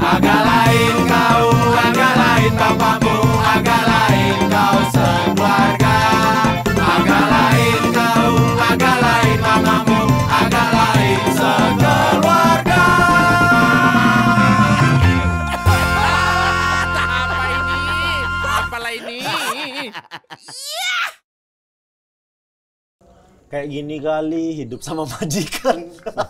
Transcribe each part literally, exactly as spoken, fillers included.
Agak lain kau, agak lain bapakmu, agak lain kau sekeluarga. Agak lain kau, agak lain mamamu, agak lain sekeluarga. Apa ini? Apalah ini? Kayak gini kali hidup sama majikan.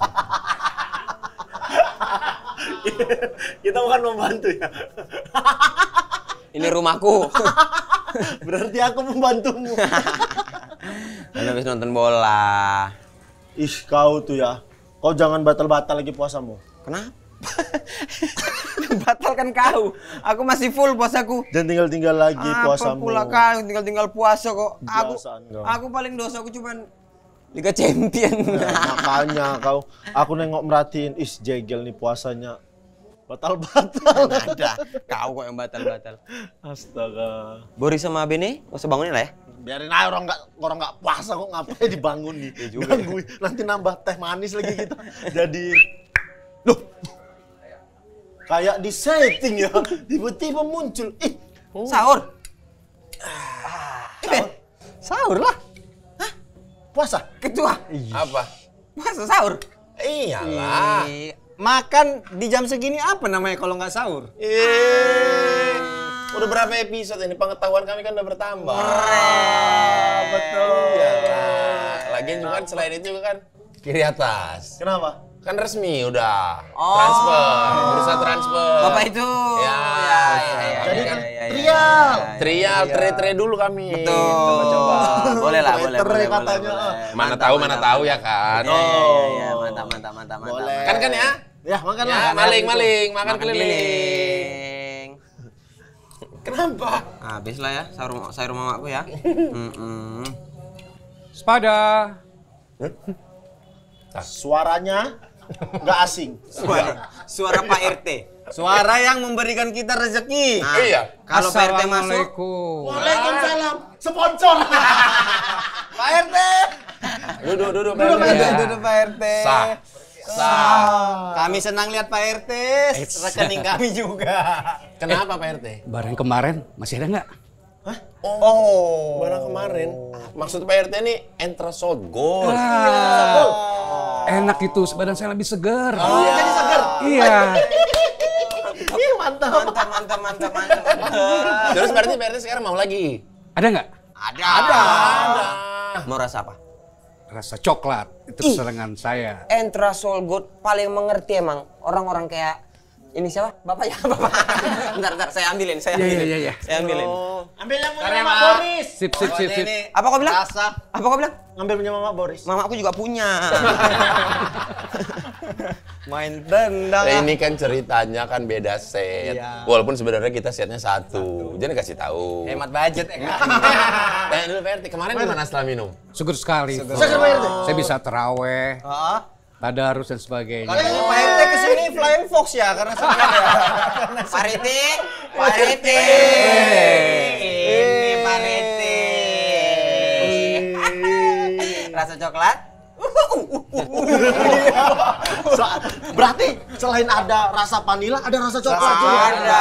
Kita bukan membantu ya. Ini rumahku. Berarti aku membantumu. Kan habis nonton bola. Ih, kau tuh ya. Kau jangan batal-batal lagi puasamu. Kenapa? Batalkan kau. Aku masih full puasaku. Dan tinggal-tinggal lagi Apa puasamu. pula kau tinggal-tinggal puasa kok. Aku Biasaan kau. aku paling dosa aku cuman Liga Champion. Nah, makanya kau, aku nengok merhatiin, is jegel nih puasanya. Batal-batal. Ada. Kau kok yang batal-batal. Astaga. Boris sama Bene, gak usah bangunin lah ya. Biarin aja orang nggak orang nggak puasa kok ngapain dibangun nih. Ya juga. Gangguin. Nanti nambah teh manis lagi kita. Jadi, loh, kayak di setting ya. Tiba-tiba muncul. Ih, Sahur. sahur. Sahur lah. Hah? Puasa? Ketua. Apa? Puasa sahur. Iyalah. Ih, makan di jam segini apa namanya kalau nggak sahur? Eh, udah berapa episode ini? Pengetahuan kami kan udah bertambah. Betul. Iyalah. Lagian juga kan selain itu juga kan kiri atas. Kenapa? Kan resmi udah. Oh. Transfer. Berusaha transfer. Bapak itu. Ya. Ya, ya, ya, Jadi ya, kan ya, ya, trial. ya, ya. Trial, tre-tre dulu kami. Betul. Coba-coba. Boleh lah, boleh, Meter boleh, katanya. boleh. Mana Mantap, tahu, mana mantap, tahu ya mantap. kan. Iya, iya, iya, mantap, mantap, mantap, mantap. Boleh. Kan kan ya? Ya, makan Ya, lah. maling, maling, makan Makan keliling. keliling. Kenapa? Habis lah ya, sahur, sahur mamaku ya. Mm-mm. Sepada. Suaranya nggak asing. Suara, suara Pak R T. Suara yang memberikan kita rezeki. Nah, Iya. kalau Pak R T masuk, Assalamualaikum. Waalaikumsalam. Sponsor. Pak R T. Duduk, duduk, Duduk Pak R T. aja, duduk Pak R T. Sah. Sah. Kami senang lihat Pak R T, rekening kami juga. Kenapa Pak R T? Barang kemarin masih ada nggak? Oh, barang kemarin. Maksud Pak R T ini Entrasol Gold. Enak itu, badan saya lebih segar. Oh, jadi seger. Iya. Ih, mantap. mantap, mantap, mantap, mantap, mantap. Terus berarti Pak R T sekarang mau lagi? Ada nggak? Ada. Ada. Mau rasa apa? Rasa coklat. Itu kesenangan saya. Entrasol Gold paling mengerti emang orang-orang kayak ini siapa? Bapak ya, Bapak. Bentar, bentar, saya ambilin, saya Iya, ambilin. iya, iya. Saya ambilin. Ambil yang punya Karya, Mama Pak. Boris. Sip, sip, sip, sip. Ini Apa kau bilang? rasa. Apa kau bilang? Ngambil punya Mama Boris. Mama aku juga punya. Main tendang. Nah, ini kan ceritanya kan beda set. Iya. Walaupun sebenarnya kita setnya satu. Jangan kasih tahu. Hemat budget ya kan? Tanya dulu Pak R T, kemarin gimana setelah minum? Syukur sekali. Seger Pak R T. Saya bisa terawih, Heeh. tadarus dan sebagainya. Katanya Pak R T kesini Flying Fox ya karena sekian ya. Pak R T, Pak R T. Ini Pak R T. Rasa coklat? Sa- Berarti selain ada rasa vanila, ada rasa coklat juga. Ada.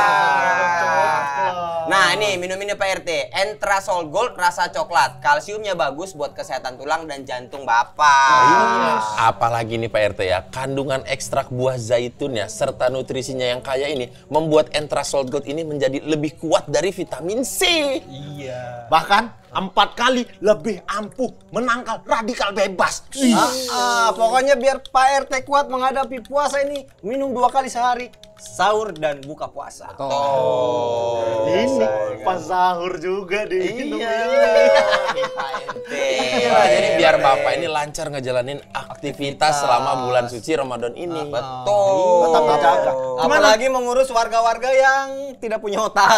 Nah ini minum-minum Pak R T, Entrasol Gold rasa coklat, kalsiumnya bagus buat kesehatan tulang dan jantung bapak. Apalagi nih Pak R T ya, kandungan ekstrak buah zaitun ya, serta nutrisinya yang kaya ini membuat Entrasol Gold ini menjadi lebih kuat dari vitamin C. Bahkan empat kali lebih ampuh menangkal radikal bebas. Ah, ah, pokoknya biar Pak R T kuat menghadapi puasa ini minum dua kali sehari, sahur dan buka puasa. Ini pas sahur juga diminum. Pak R T. Jadi biar bapak ini lancar ngejalanin aktivitas selama bulan suci Ramadan ini. Betul. Tetap dijaga. Apalagi mengurus warga-warga yang tidak punya otak.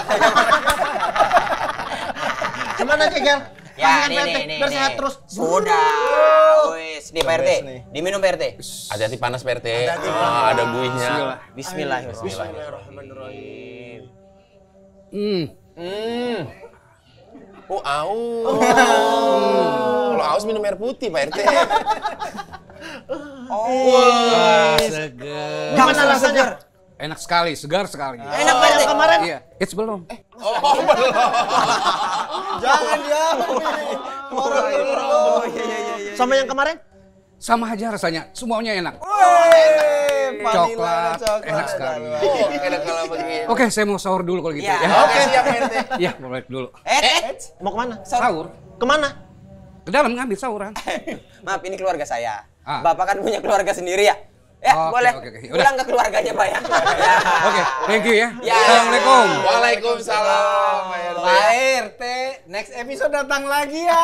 Gimana Cegel? Ya, Makan nih, P R T, nih, nih, biar nih. sehat terus. Sudah. Wis, nih Pak R T. best nih. Diminum Pak R T. Hati-hati panas Pak R T. Ah, ada buihnya. Bismillahirrahmanirrahim. Hmm. Hmm. Oh, aus. Kalau aus minum air putih Pak R T. Wah, segar. Gimana rasanya? Enak sekali, segar sekali. Enak Pak R T. Kemarin Iya, it's belum. Oh, belum. Jangan diambil nih. Orang dulu. sama yang kemarin? Sama aja rasanya, semuanya enak. Wih, Coklat, vanilla, enak sekali. Oh, enak kalau begini. Oke, saya mau sahur dulu kalau gitu Ya. ya. Oke, siap Pak R T. Iya, boleh dulu. Eh, eh. Mau kemana? Sahur. Kemana? Ke dalam ngambil sahuran. Maaf, ini keluarga saya. Ah. Bapak kan punya keluarga sendiri ya? Ya, Oke, boleh. oke, oke. Udah. Pulang ke keluarganya, Pak ya. Ya. Oke, thank you ya. Ya. Assalamualaikum. Waalaikumsalam, Pak R T. Pak R T, next episode datang lagi ya.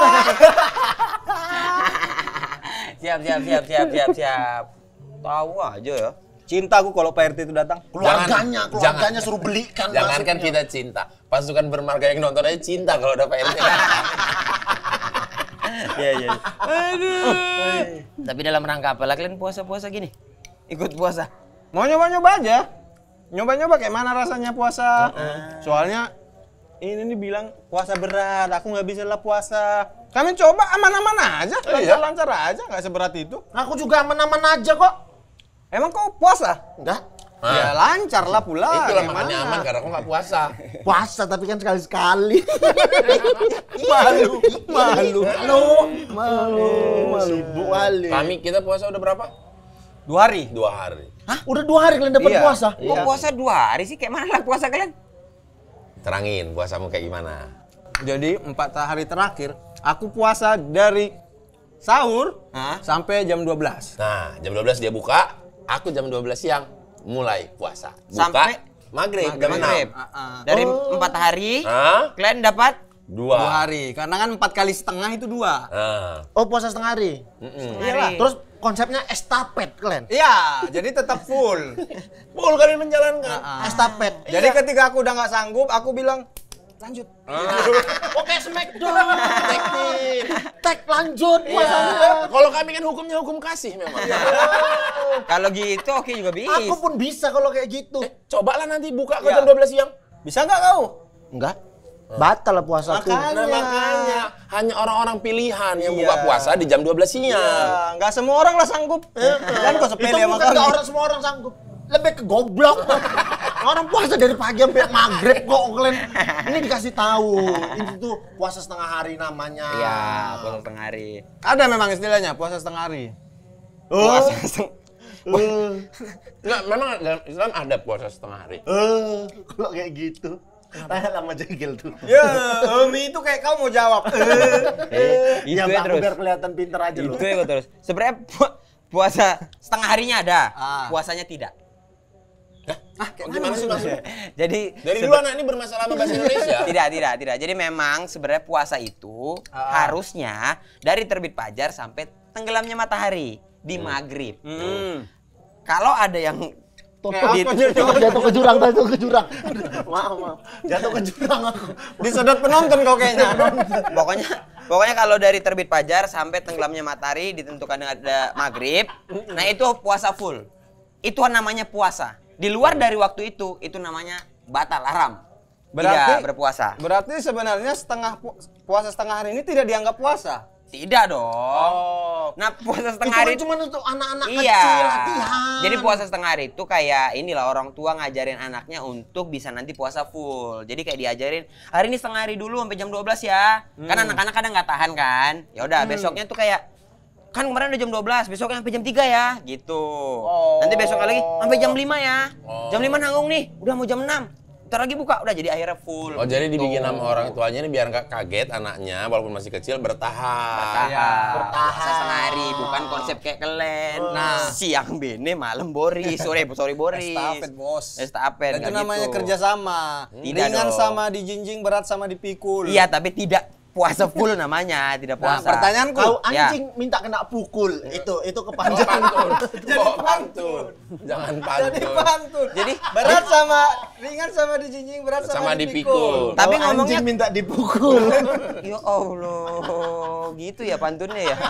Siap, siap, siap, siap, siap, siap. Tahu aja ya. Cintaku kalau Pak R T itu datang. Keluarganya, Jangan- keluarganya suruh belikan. Jangankan masuknya. kita cinta, pasukan bermarga yang nonton aja cinta kalau ada Pak R T. Iya, iya. Aduh. Tapi dalam rangka apa lah kalian puasa-puasa gini? Ikut puasa. Mau nyoba-nyoba aja. Nyoba-nyoba kayak mana rasanya puasa. Soalnya ini nih bilang puasa berat, aku nggak bisa lah puasa. Kami coba aman-aman aja, Oh, iya? lancar-lancar aja, nggak seberat itu. Aku juga aman-aman aja kok. Emang kau puasa? Enggak. Ya lancar lah pula. Itulah gimana? makanya aman karena aku nggak puasa. Puasa tapi kan sekali-sekali. Malu, malu. Malu, malu, malu. Bu Ali. Kami kita puasa udah berapa? Dua hari. Dua hari. Udah dua hari kalian dapat Iya. puasa. Kok puasa dua hari sih? Kayak mana lah puasa kalian? Terangin puasamu kayak gimana? Jadi empat hari terakhir aku puasa dari sahur Hah? sampai jam dua belas. Nah, jam dua belas dia buka, aku jam dua belas siang mulai puasa. Buka, Sampai maghrib, jam Maghrib. enam. Dari empat hari, Hah? kalian dapat Dua. Dua hari. Karena kan empat kali setengah itu dua. Nah, Oh, puasa setengah hari. mm-mm. Iyalah. Terus konsepnya estafet kalian. Iya, jadi tetap full. Full kalian menjalankan. Estafet. Jadi ketika aku udah nggak sanggup, aku bilang lanjut. Oke, smackdown. Teknik. Tek lanjut puasanya. Kalau kami kan hukumnya hukum kasih memang. kalau gitu oke juga bisa. Aku pun bisa kalau kayak gitu. Cobalah nanti buka ke Iya. jam dua belas siang. Bisa nggak kau? Enggak. Batal lah puasaku. Makanya. Nah, makanya hanya orang-orang pilihan yang Iya. buka puasa di jam dua belas siang. Ya, nggak semua orang lah sanggup. Kan kok Itu sepele sama bukan kami. nggak orang semua orang sanggup. Lebih ke goblok. Orang puasa dari pagi sampai maghrib kok kalian. Ini dikasih tahu. Ini tuh puasa setengah hari namanya. Iya, puasa setengah hari. Ada memang istilahnya puasa setengah hari. Puasa setengah. Enggak, memang dalam Islam ada puasa setengah hari. Eh, kalau kayak gitu. Tanya lama jengkel tuh. Ya, Umi itu kayak kau mau jawab. Eh, itu Ya, ya Pak, terus. biar kelihatan pinter aja loh. Itu ya terus. Sebenarnya pu- puasa setengah harinya ada, Ah. puasanya tidak. Ah, gimana sih maksudnya? Jadi Dari sebe- dulu anak ini bermasalah sama bahasa Indonesia. tidak, tidak, tidak. Jadi memang sebenarnya puasa itu harusnya dari terbit fajar sampai tenggelamnya matahari di maghrib. Hmm. Kalau ada yang Toto, Di- jatuh, jatuh ke jurang, jatuh ke jurang. Maaf, maaf. Jatuh ke jurang aku. Disedot penonton kau kayaknya. pokoknya pokoknya kalau dari terbit fajar sampai tenggelamnya matahari ditentukan dengan ada maghrib, nah itu puasa full. Itu namanya puasa. Di luar dari waktu itu, itu namanya batal haram. Berarti- tidak berpuasa. Berarti sebenarnya setengah pu- puasa setengah hari ini tidak dianggap puasa. Tidak dong. Oh. Nah, puasa Itu setengah kan hari cuma untuk anak-anak iya. kecil latihan. Jadi puasa setengah hari itu kayak inilah orang tua ngajarin anaknya untuk bisa nanti puasa full. Jadi kayak diajarin hari ini setengah hari dulu sampai jam dua belas ya. Kan anak-anak kadang nggak tahan kan. Ya udah besoknya tuh kayak kan kemarin udah jam dua belas, besoknya sampai jam tiga ya, gitu. Nanti besoknya lagi sampai jam lima ya. Jam lima nanggung nih, udah mau jam enam. Ntar lagi buka, udah jadi akhirnya full. Oh, jadi gitu. dibikin sama orang tuanya ini biar nggak kaget anaknya walaupun masih kecil bertahan. Bertahan. Iya. Puasa setengah hari, bukan konsep kayak kalian. Nah, siang bene, malam Boris, sore sorry Boris. Estafet, bos. Estafet, Dan itu nggak namanya gitu. kerjasama. Tidak Ringan dong. sama dijinjing, berat sama dipikul. Iya, tapi tidak puasa full namanya, tidak Nah, puasa. pertanyaanku. Kau Ya. anjing minta kena pukul. Itu itu Oh, kepanjangan. pantun. Oh, pantun. Jangan Jadi pantun. pantun. Jadi berat sama ringan sama dijinjing, berat sama, Sama dipikul. dipikul. Tapi Kau ngomongnya- anjing minta dipukul. ya Allah, gitu ya pantunnya ya.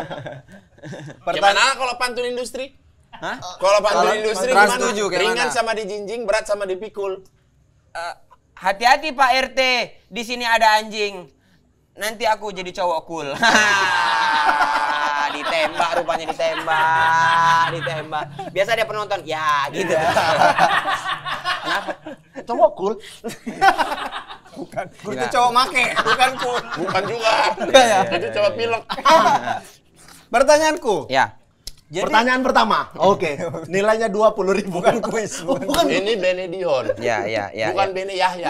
Gimana kalau pantun industri? Hah? Kalau pantun Kalau industri Trans gimana? tujuh kayak Ringan mana? sama dijinjing, berat sama dipikul. Eh, hati-hati Pak R T, di sini ada anjing. Nanti aku jadi cowok cool. Ditarik. ditembak, rupanya ditembak, ditembak. Biasa dia penonton, ya gitu. Kenapa? Cowok cool. Bukan. Cool itu cowok make, bukan cool. Bukan juga. ya? Itu coba pilek. Pertanyaanku. Ya. Jadi, Pertanyaan pertama. Oke. Nilainya dua puluh ribu. bukan kuis. Oh, Bukan. bukan. Ini Benedion. Ya, ya, ya. Bukan ya. Bene Yahya.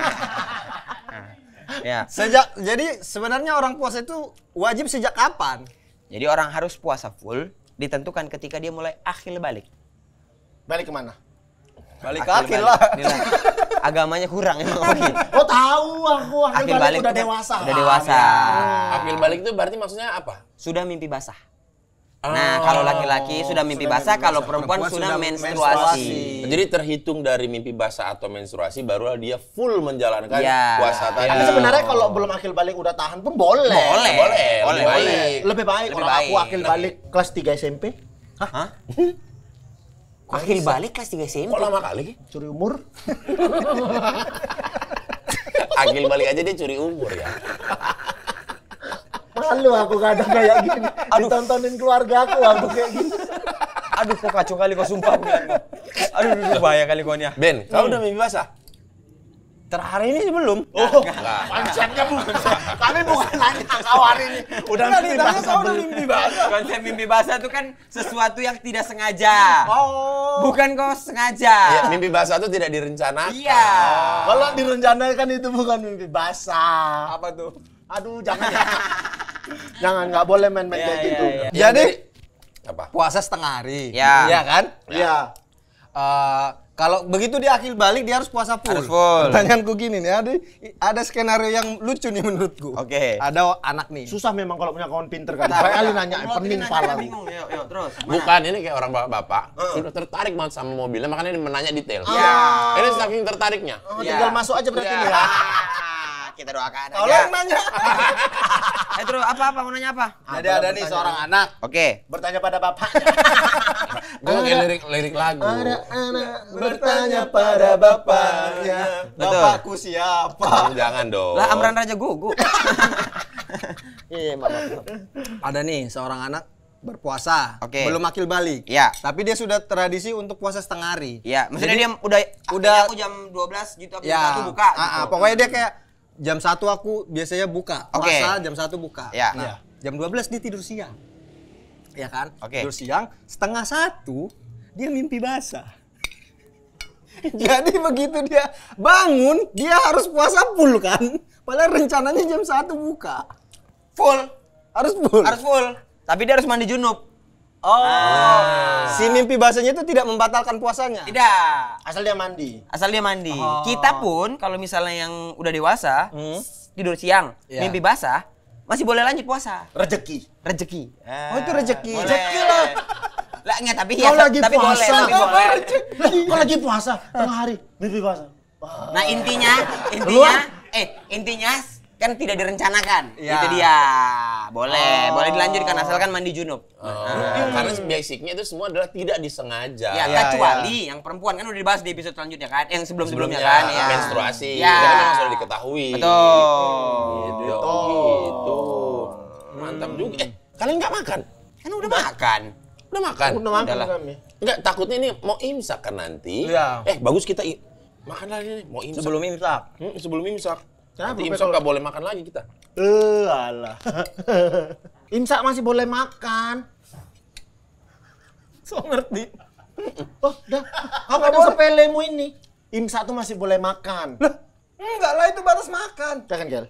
Ya. Sejak jadi sebenarnya orang puasa itu wajib sejak kapan? Jadi orang harus puasa full ditentukan ketika dia mulai akhil balik. Balik kemana? Balik ke Akhil akil balik. lah. Inilah. Agamanya kurang emang Oki. Oh tahu aku. Akhil, Akhil balik, balik udah tuh- dewasa. Udah dewasa. Akil balik itu berarti maksudnya apa? Sudah mimpi basah. Nah, kalau laki-laki sudah mimpi sudah basah, mimpi kalau basah. perempuan, Perempuan sudah sudah menstruasi. menstruasi. Jadi terhitung dari mimpi basah atau menstruasi barulah dia full menjalankan Iya. puasa tadi. Tapi sebenarnya kalau belum akhil balik udah tahan pun boleh. Boleh. boleh, Boleh, lebih boleh. baik. Lebih baik Lebih orang aku baik. akhil balik kelas tiga S M P. Hah? Akhil balik kelas tiga S M P. Kok lama kali? Curi umur. Akil balik aja dia curi umur ya. Malu aku kadang kayak gini. Ditontonin keluarga aku aku kayak gini. Aduh, kok kacau kali kau sumpah. Aduh, aduh, bahaya kali kau nih. Ben, kau udah mimpi basah? Terakhir ini belum. Oh, Enggak. konsepnya bukan. Kami bukan nanya kau hari ini. Udah mimpi basah belum? mimpi basah. Konsep mimpi basah itu kan sesuatu yang tidak sengaja. Oh. Bukan kau sengaja. Ya, mimpi basah itu tidak direncanakan. Iya. Kalau direncanakan itu bukan mimpi basah. Apa tuh? Aduh, jangan ya. Jangan, nggak boleh main-main Iya, kayak iya, gitu. iya. Ya, Jadi apa? puasa setengah hari. Ya. Iya kan? Iya. Eh, kalau begitu dia akhir balik dia harus puasa full. Harus full. Pertanyaanku gini nih, ada ada skenario yang lucu nih menurutku. Oke. Ada anak nih. Susah memang kalau punya kawan pinter kan. Banyak kali nanya, pening pala. Bingung, yuk, yuk, terus. Mana? Bukan, ini kayak orang bapak-bapak sudah tertarik banget sama mobilnya, makanya dia menanya detail. Iya. Ini saking tertariknya. Oh, Iya. tinggal masuk aja berarti Iya. nih ya. Kita doakan Kalau aja. yang nanya. Eh, terus apa-apa mau nanya apa? Jadi ada nih seorang anak. Oke. Bertanya pada bapak. Gue kayak lirik lirik lagu. Ada anak Bertanya pada bapaknya, Betul. bapakku siapa? Jangan dong. Lah Amran Raja Gugu. Iya, maaf. Ada nih seorang anak berpuasa, Oke. belum akil balik. Iya. Tapi dia sudah tradisi untuk puasa setengah hari. Iya, maksudnya Jadi- dia udah udah- udah aku jam dua belas gitu aku Ya, satu buka ah, ah, gitu. pokoknya dia kayak jam satu aku biasanya buka. Oke. Puasa jam satu buka. Ya. Nah, jam dua belas dia tidur siang. Ya kan? Oke. Tidur siang, setengah satu dia mimpi basah. Jadi begitu dia bangun, dia harus puasa full kan? Padahal rencananya jam satu buka. Full. Harus full. Harus full. Tapi dia harus mandi junub. Oh. Si mimpi basahnya itu tidak membatalkan puasanya. Tidak. Asal dia mandi. Asal dia mandi. Oh. Kita pun kalau misalnya yang udah dewasa, Hmm. tidur siang, Iya. mimpi basah, masih boleh lanjut puasa. Rezeki. Rezeki. Oh, itu rezeki. Boleh. Rezeki lah. Lah enggak, tapi Kau ya, lagi tapi boleh, puasa. tapi boleh. Kau lagi puasa tengah hari, mimpi basah. Wah. Nah, intinya, intinya eh intinya kan tidak direncanakan. Iya. Itu dia. Boleh, boleh dilanjutkan asalkan mandi junub. Oh, karena basicnya itu semua adalah tidak disengaja. Ya, Iya, kecuali yang perempuan kan udah dibahas di episode selanjutnya kan, yang sebelum-sebelumnya Sebelumnya, kan, ya. menstruasi. Ya. Itu kan memang sudah diketahui. Betul. Gitu. Gitu. Mantap juga. Eh, kalian nggak makan? Kan udah makan. Udah makan? Udah makan Udahlah. kami. Enggak, takutnya ini mau imsak kan nanti. Iya. Eh, bagus kita i- makan lagi nih, mau imsak. Sebelum imsak. Hmm, sebelum imsak. Kenapa, Nanti Pe, imsak kalau- nggak boleh makan lagi kita. Eh, alah. Imsak masih boleh makan. So ngerti. Oh, dah. Apa ada sepelemu ini? Imsak tuh masih boleh makan. Enggak lah, itu batas makan. Ya kan, Gel?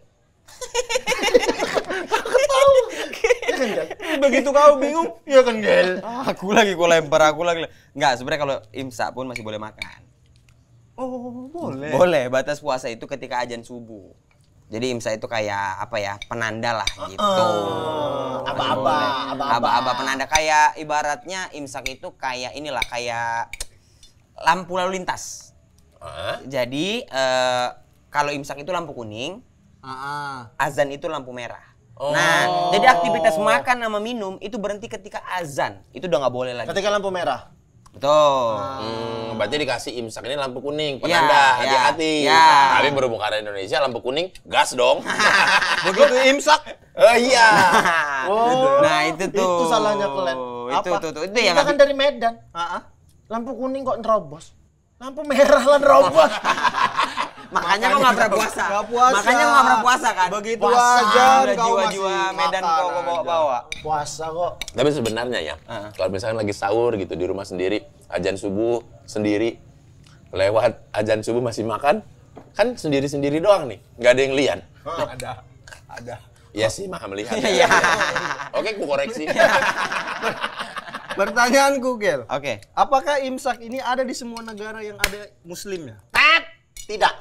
Aku tahu. Ya kan, Gel? Begitu kau bingung, Iya kan, Gel? Aku lagi kau lempar, aku lagi. Enggak, sebenarnya kalau imsak pun masih boleh makan. oh boleh. Boleh, batas puasa itu ketika azan subuh. Jadi imsak itu kayak apa ya, penanda lah gitu. Ah, aba-aba, aba-aba. Aba-aba penanda, kayak ibaratnya imsak itu kayak inilah, kayak lampu lalu lintas. Hah? Jadi eh, kalau imsak itu lampu kuning, Ah, azan itu lampu merah. Oh. Nah, jadi aktivitas makan sama minum itu berhenti ketika azan. Itu udah nggak boleh lagi. Ketika lampu merah. Betul. Hmm, berarti dikasih imsak ini lampu kuning, Ya, penanda, ya, hati-hati. ya. Tapi berhubung karena Indonesia lampu kuning, gas dong. begitu imsak, Oh iya. Oh, Nah, itu tuh. Itu salahnya kalian. Itu tuh tuh. Itu Kita yang kan dari Medan. Ah, ah. Lampu kuning kok nerobos. Lampu merah lah nerobos. Makanya kau nggak pernah puasa. Nggak puasa. Makanya kau nggak pernah puasa kan? Begitu Puasa. aja Udah kau jiwa-jiwa masih Medan makan kau kau aja. bawa-bawa. Puasa kok. Tapi sebenarnya ya, kalau misalkan lagi sahur gitu di rumah sendiri, azan subuh sendiri, lewat azan subuh masih makan, kan sendiri-sendiri doang nih, nggak ada yang lihat. Ada. Ada. Ya sih, maha melihat. Iya. Oke, ku koreksi. Pertanyaanku, Gel. Oke. Apakah imsak ini ada di semua negara yang ada muslimnya? Tet. Tidak.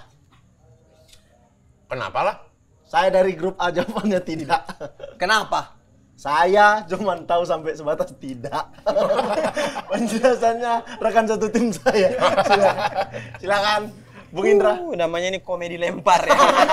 Kenapa lah? Saya dari grup A jawabannya tidak. Kenapa? Saya cuma tahu sampai sebatas tidak. Penjelasannya rekan satu tim saya. Silakan, silakan Bung Indra. Uh, namanya ini komedi lempar ya.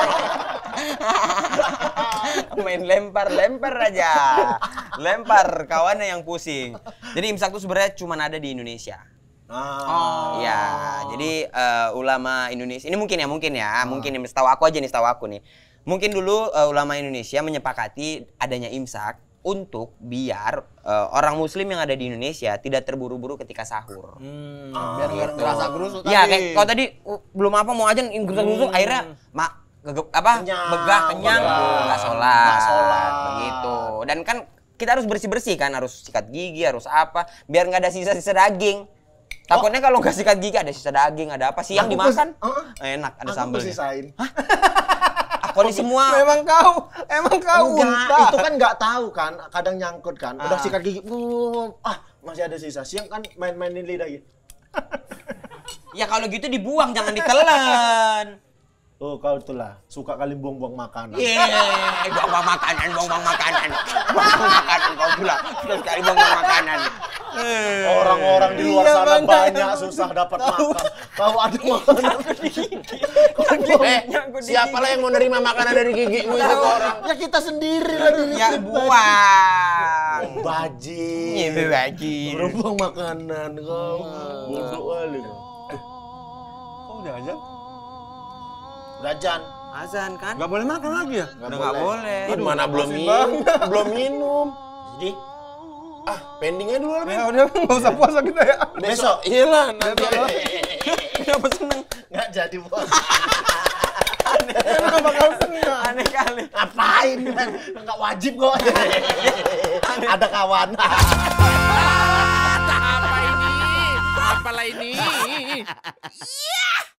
Main lempar, lempar aja. Lempar kawannya yang pusing. Jadi imsak itu sebenarnya cuma ada di Indonesia. Ah. Ya, jadi eh, ulama Indonesia ini mungkin ya, mungkin ya, mungkin ini setahu aku aja nih, setahu aku nih. Mungkin dulu eh, ulama Indonesia menyepakati adanya imsak untuk biar eh, orang muslim yang ada di Indonesia tidak terburu-buru ketika sahur. Biar nggak ngerasa gerusuk Iya, tadi. kayak kalau tadi uh, belum apa mau aja gerusuk-gerusuk akhirnya mak gegep apa? Kenyang, begah kenyang, begah. nggak sholat. Nggak sholat. Begitu. Dan kan kita harus bersih-bersih kan, harus sikat gigi, harus apa, biar nggak ada sisa-sisa daging. Takutnya kalau nggak sikat gigi ada sisa daging, ada apa siang Aku dimakan. pes- uh-uh. Enak, ada Aku sambelnya. sisain. Aku ini semua Memang kau, emang kau Enggak, unta. itu kan nggak tahu kan, kadang nyangkut kan. Udah Ah. sikat gigi, uh, ah masih ada sisa. Siang kan main-mainin lidah gitu. ya kalau gitu dibuang, jangan ditelan. Oh, kau itulah suka kali buang-buang makanan. Yeay, buang-buang makanan, buang-buang makanan. Buang-buang makanan kau pula. Sudah sekali buang-buang makanan. Orang-orang di luar Iya, sana Bang. banyak susah dapat makan. Kau ada makanan. Eh, siapalah yang mau nerima makanan dari gigimu itu ke orang? Ya kita sendiri lah diri Ya kita. buang. Bajing. Iya, bajing. Orang buang makanan kau. Bodoh kali. Kau udah aja? Rajan. Azan kan? Nggak boleh makan lagi ya? Udah nggak boleh. Ih, mana belum makasih minum? Belum minum. Jadi Ah, pendingnya dulu lah, Ya Ben. udah, nggak usah puasa kita ya. besok Iya lah, nanti. Kenapa seneng? nggak jadi bos. Nggak bakal senang. Aneh kali. Ngapain? Nggak wajib kok. Ada kawan. Apa ini? Apalah ini?